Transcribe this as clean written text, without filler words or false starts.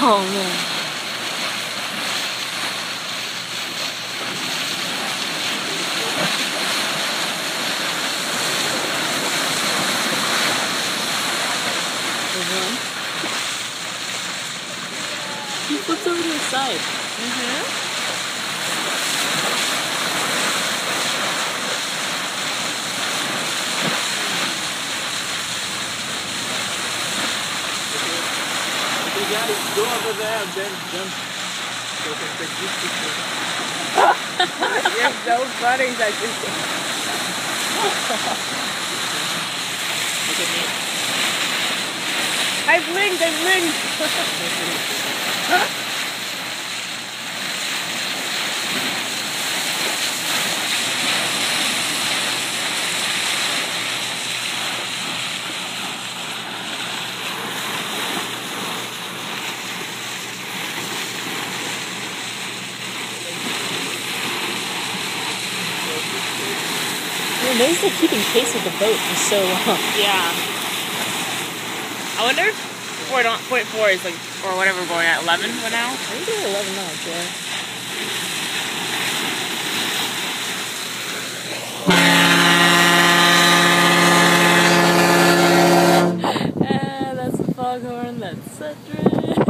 Oh man. He flips over to the side. Okay guys, go over there and then jump. So we can take this picture. You're so funny, Sachi. Look at me. I blinked. You're amazed at keeping pace with the boat for so long. Yeah. I wonder if 4.4 is like, or whatever, going at 11 now? I think they're 11 knots, yeah. That's the foghorn, that's Cedric.